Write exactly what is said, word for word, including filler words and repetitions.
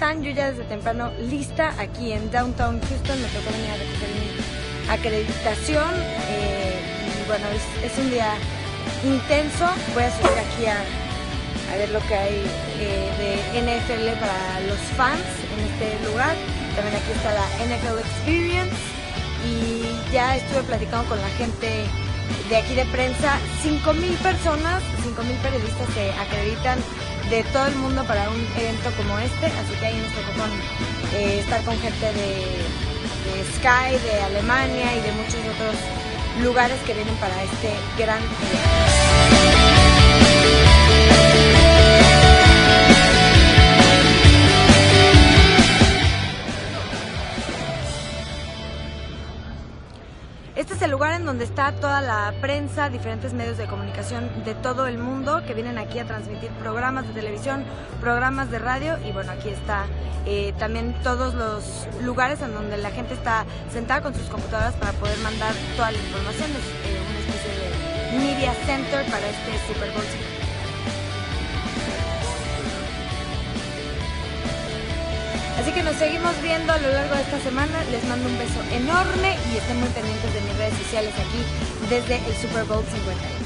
están? Yo ya desde temprano lista aquí en Downtown Houston. Me tocó venir a recoger mi acreditación. Eh, y bueno, es, es un día intenso. Voy a subir aquí a, a ver lo que hay eh, de N F L para los fans en este lugar. También aquí está la N F L Experience. Y ya estuve platicando con la gente de aquí de prensa. cinco mil personas, cinco mil periodistas se acreditan de todo el mundo para un evento como este, así que ahí nos tocó con, eh, estar con gente de, de Sky, de Alemania y de muchos otros lugares que vienen para este gran evento. Este es el lugar en donde está toda la prensa, diferentes medios de comunicación de todo el mundo que vienen aquí a transmitir programas de televisión, programas de radio y bueno, aquí está eh, también todos los lugares en donde la gente está sentada con sus computadoras para poder mandar toda la información. Es eh, una especie de media center para este Super Bowl. Así que nos seguimos viendo a lo largo de esta semana. Les mando un beso enorme y estén muy pendientes de mis redes sociales aquí desde el Super Bowl cincuenta y uno.